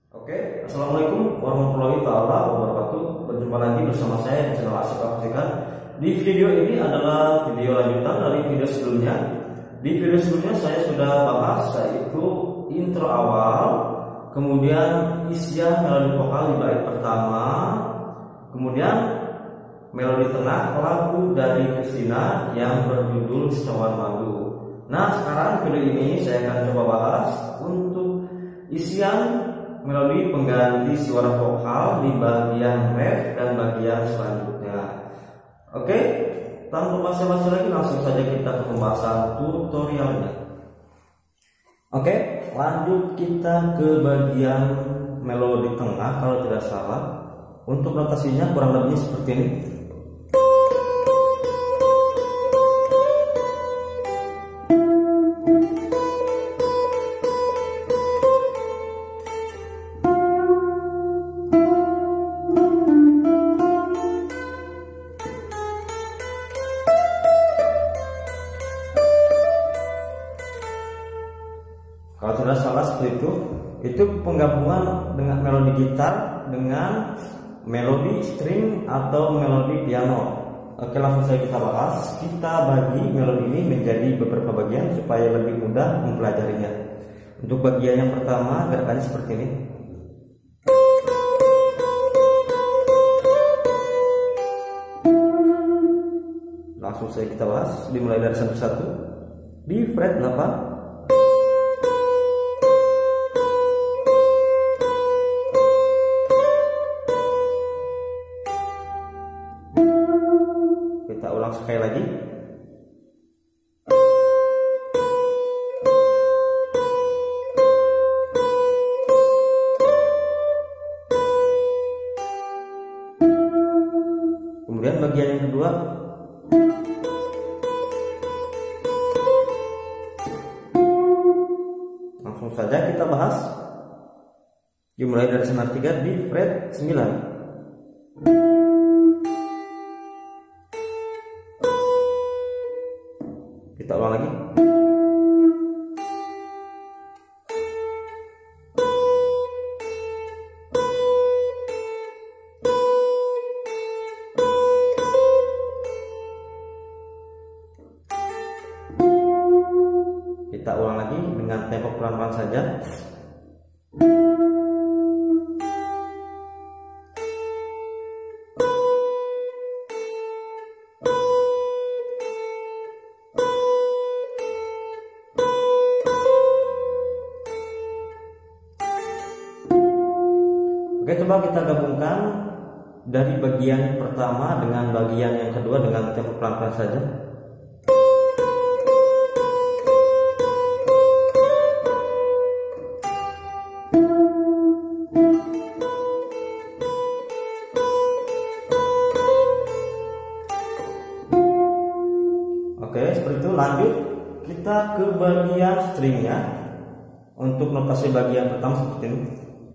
Oke, assalamualaikum warahmatullahi wabarakatuh. Berjumpa lagi bersama saya di channel Asik Afrikan. Di video ini adalah video lanjutan dari video sebelumnya. Di video sebelumnya saya sudah bahas yaitu intro awal, kemudian isian melodi vokal di bait pertama, kemudian melodi tengah lagu dari Christina yang berjudul Secawan Madu. Nah, sekarang video ini saya akan coba bahas untuk isian melodi pengganti suara vokal di bagian ref dan bagian selanjutnya. Oke, tanpa basa-basi lagi langsung saja kita ke pembahasan tutorialnya. Oke, lanjut kita ke bagian melodi tengah kalau tidak salah. Untuk notasinya kurang lebih seperti ini. Kalau tidak salah seperti itu penggabungan dengan melodi gitar dengan melodi string atau melodi piano. Oke, langsung saja kita bahas. Kita bagi melodi ini menjadi beberapa bagian supaya lebih mudah mempelajarinya. Untuk bagian yang pertama gerakannya seperti ini. Langsung saja kita bahas, dimulai dari satu-satu. Di fret 8. Kita ulang sekali lagi. Kemudian bagian yang kedua. Langsung saja kita bahas. Dimulai dari senar 3 di fret 9. Kita ulang lagi. Kita ulang lagi dengan tempo pelan-pelan saja. Oke, coba kita gabungkan dari bagian pertama dengan bagian yang kedua dengan tempo pelan-pelan saja. Oke, seperti itu. Lanjut kita ke bagian stringnya. Untuk notasi bagian pertama seperti ini.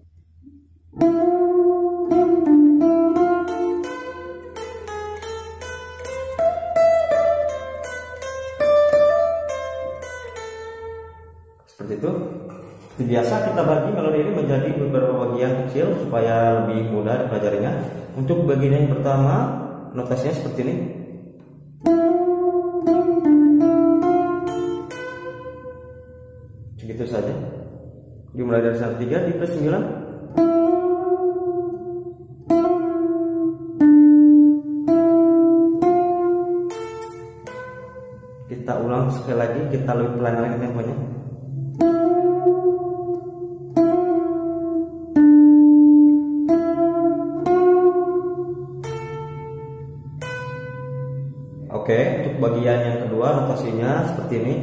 Seperti itu. Seperti biasa kita bagi melodi ini menjadi beberapa bagian kecil supaya lebih mudah dipelajarinya. Untuk bagian yang pertama notasinya seperti ini. Segitu saja. Dimulai dari satu 3 di fret 9. Kita ulang sekali lagi, kita lebih pelan lagi temponya. Oke, untuk bagian yang kedua notasinya seperti ini.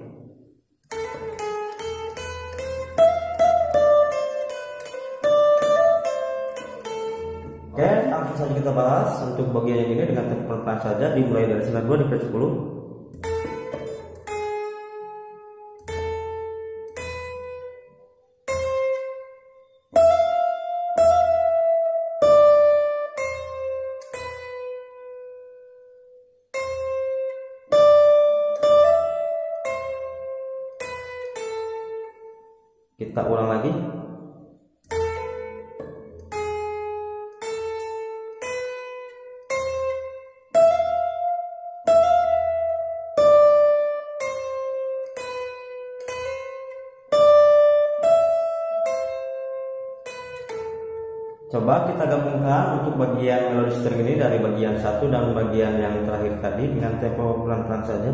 Oke, langsung saja kita bahas untuk bagian yang ini dengan tempo pelan-pelan saja, dimulai dari senar 2 di fret 10. Kita ulang lagi. Coba kita gabungkan untuk bagian melodi string ini dari bagian 1 dan bagian yang terakhir tadi dengan tempo pelan-pelan saja.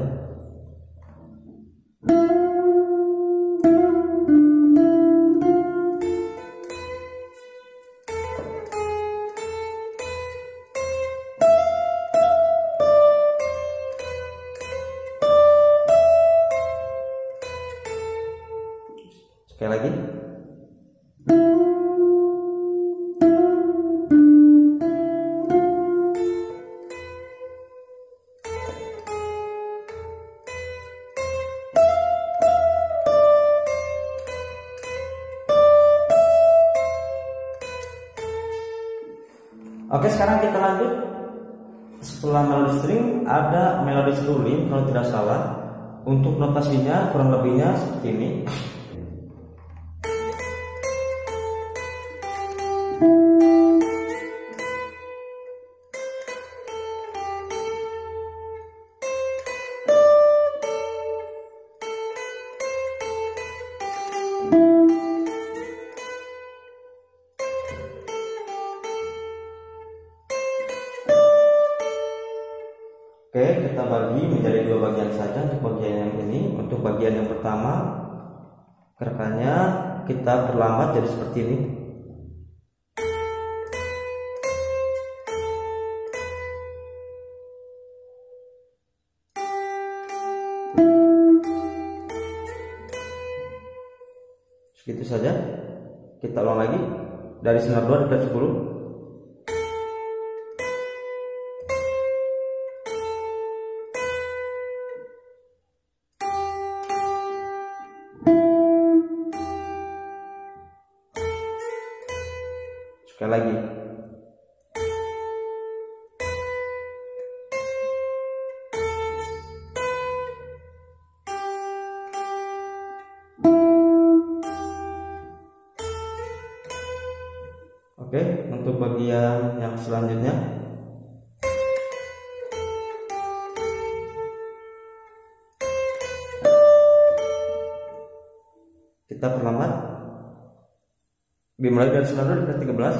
Sekali lagi. Oke, sekarang kita lanjut. Setelah melodi string ada melodi struling kalau tidak salah. Untuk notasinya kurang lebihnya seperti ini. Oke, kita bagi menjadi dua bagian saja untuk bagian yang ini. Untuk bagian yang pertama, gerakannya kita perlambat jadi seperti ini. Segitu saja. Kita ulang lagi dari senar 2 dekat 10. Sekali lagi. Oke, untuk bagian yang selanjutnya kita perlambat. Dimulai dari senar 2 dekat 13.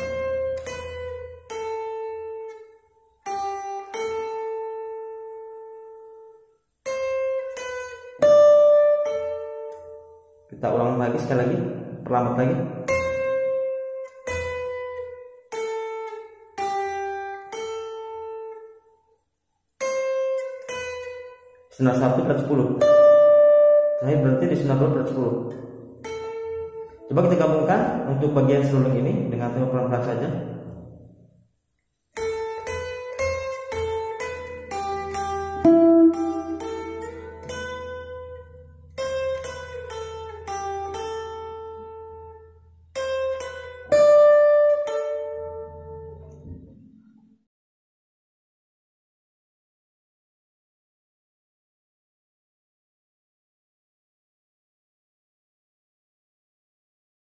Kita ulang lagi sekali lagi, perlambat lagi. Senar 1 dekat 10. Saya berhenti di senar 2 dekat 10. Coba kita gabungkan untuk bagian seluruh ini dengan tempo pelan-pelan saja.